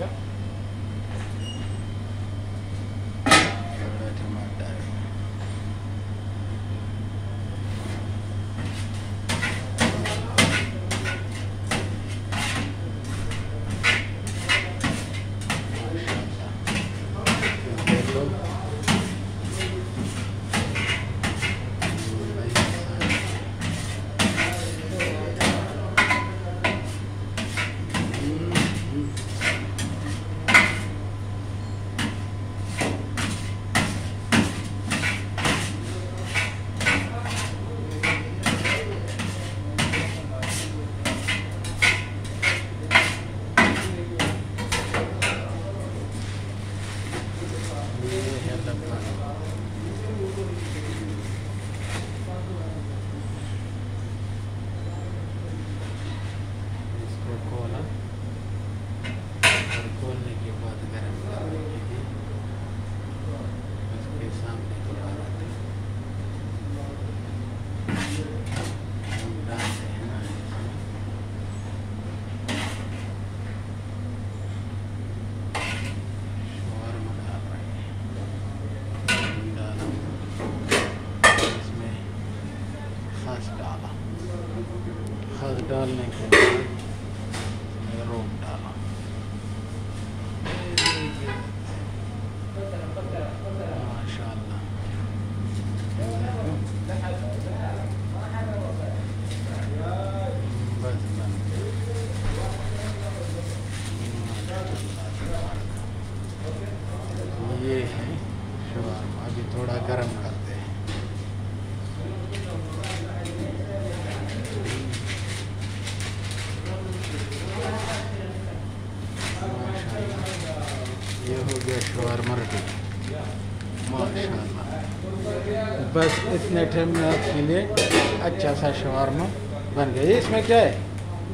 डालने के बाद रोक डाला। माशाअल्लाह बस बन ये है शवारमा। अभी थोड़ा गर्म करते हैं। ये हो गया शवारमा रेडी माशाअल्लाह। बस इतने टाइम में आपके लिए अच्छा सा शवारमा बन गया। इसमें क्या है?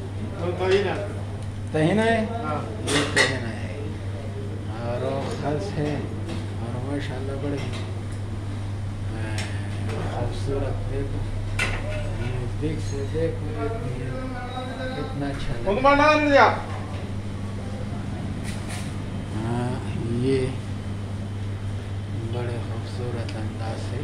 तहीना है। ये तहीना है और खस है और माशाअल्लाह बड़े खूबसूरत। देखो नज़दीक से देखो कितना अच्छा। ये बड़े खूबसूरत अंदाज से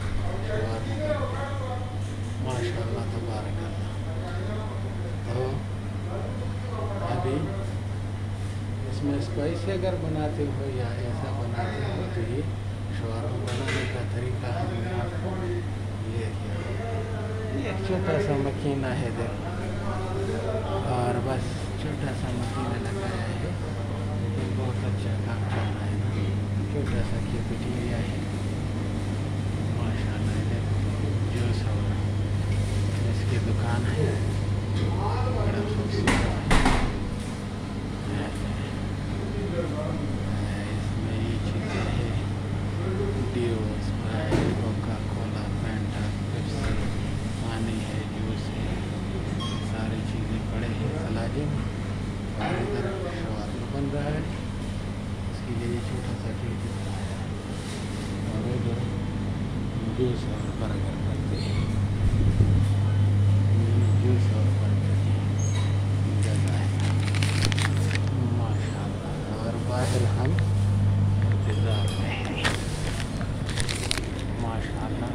माशाअल्लाह तबारक अल्लाह। तो अभी इसमें स्पाइसी अगर बनाते हो या ऐसा बनाते हो तो ये शवारमा बनाने का तरीका हमने आपको ये किया। ये छोटा सा मकीना है देखो, और बस छोटा सा मकीना लगाया है। बहुत अच्छा काम चल रहा है ना। छोटा सा कैफेटेरिया है माशाअल्लाह। देखो जूस और इसकी दुकान है, बड़ा खूबसूरत है। इसमें ये चीज़ें हैं deo, Sprite, Coca Cola, Fanta, Pepsi, पानी है, जूस है, सारी चीज़ें पड़े हैं सलादे में। और इधर शवारमा बन रहा है, इसके लिए ये छोटा सा केक दिख रहा है। और उधर जूस और बर्गर करते हैं। जूस और बर्गर जगह है माशाअल्लाह। और बाहर हम इंतज़ार में हैं माशाअल्लाह।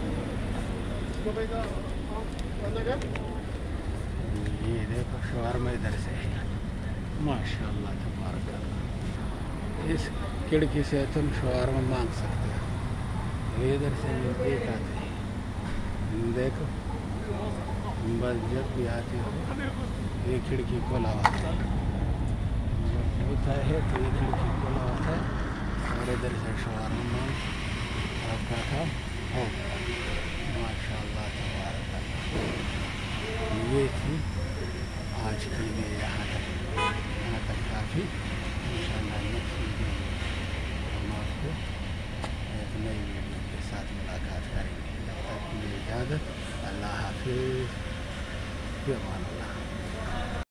ये देखो शवारमा इधर से है माशाअल्लाह तबारक अल्लाह। इस खिड़की से तुम शवारमा मांग सकते हो। इधर से नज़दीक आते हैं। देखो बस जब भी आते हो ये खिड़की खोला होता है, जब होता है तो ये खिड़की खोला होता है और इधर से शवारमा मांग आपका काम हो माशाअल्लाह तबारक अल्लाह। ये थी आज के लिए यहाँ तक काफ़ी। इंशाअल्लाह नेक्स्ट वीडियो में हम आपको एक नई वीडियो के साथ मुलाकात करेंगे। तब तक के लिए इजाज़त। अल्लाह हाफिज़।